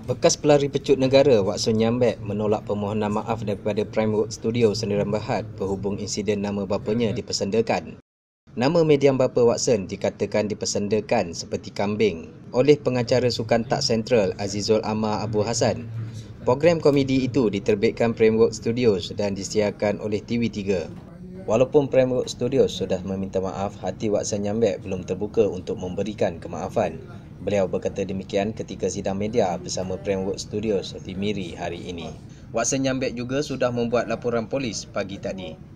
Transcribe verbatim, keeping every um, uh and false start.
Bekas pelari pecut negara Watson Nyambek menolak permohonan maaf daripada Primeworks Studio Sendirian Berhad berhubung insiden nama bapanya dipersendakan. Nama medium bapa Watson dikatakan dipersendakan seperti kambing oleh pengacara sukan tak sentral Azizul Amar Abu Hassan. Program komedi itu diterbitkan Primeworks Studios dan disiarkan oleh T V tiga. Walaupun Primeworks Studios sudah meminta maaf, hati Watson Nyambek belum terbuka untuk memberikan kemaafan. Beliau berkata demikian ketika sidang media bersama Primeworks Studios di Miri hari ini. Watson Nyambek juga sudah membuat laporan polis pagi tadi.